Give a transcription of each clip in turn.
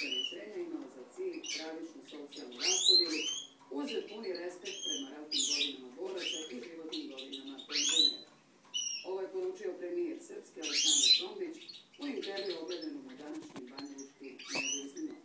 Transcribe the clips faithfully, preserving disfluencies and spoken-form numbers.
zakonska rješenja imala za cilj pravičnu socijalnu raspodjelu uz puni respekt prema ratnim godinama boraca i životnim godinama penzionera. Ovo je poručio premijer Srpske Aleksandar Čombić u intervju objavljenom u današnjim banjalučkim nezavisnim novinama.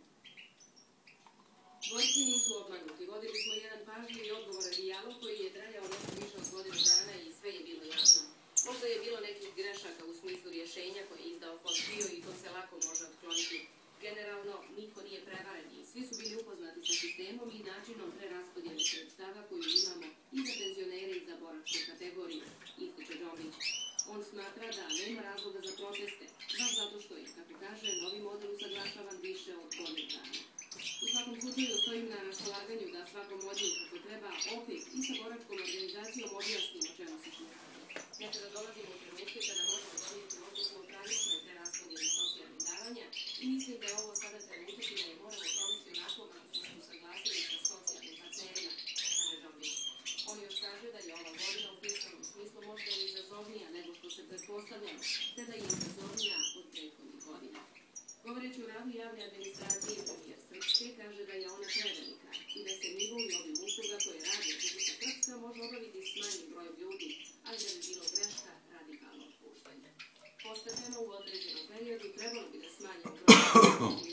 Borci nisu obmanuti. Vodili smo jedan pažljiv i odgovoran dijalog koji je trajao nešto više od godinu dana i sve je bilo jasno. Možda je bilo nekih grešaka u smislu rješenja koje je izdao Fond Bio i to se lako može otkloniti. Generalno, niko nije prevaren i svi su bili upoznati sa sistemom i načinom preraspodjele sredstava koju imamo i za penzionere i za boračke kategorije, ističe Čombić. On smatra da nema razloga za proteste, baš zato što je, kako kaže, novi model usaglašavan više od godinu dana. U svakom slučaju stojim na raspolaganju da svakom modelu kako treba opet i sa boračkom organizacijom objasnimo čemu se tu radi. Nekada dolazimo u trenutke kada možemo donijeti odluku o pravičnoj preraspodjeli socijalnih davanja i mislim da je ovo sada trenutak i da je moramo provesti onako kako smo se usaglasili sa socijalnim partnerima, kaže Čombić. On još kaže da je ova godina u fiskalnom smislu možda i izazovnija nego što se pretpostavljamo, te da je izazovnija od prethodnih godina. Govoreći o radu javne administracije, premijer Srpske kaže da je ona prevelika i da se nivo i obim usluga koje radi Republika Srpska može obaviti s manjim brojem ljudi, ali da bi bilo greška radikalno otpuštanje. Postepeno u određenom periodu trebalo bi da smanjimo broj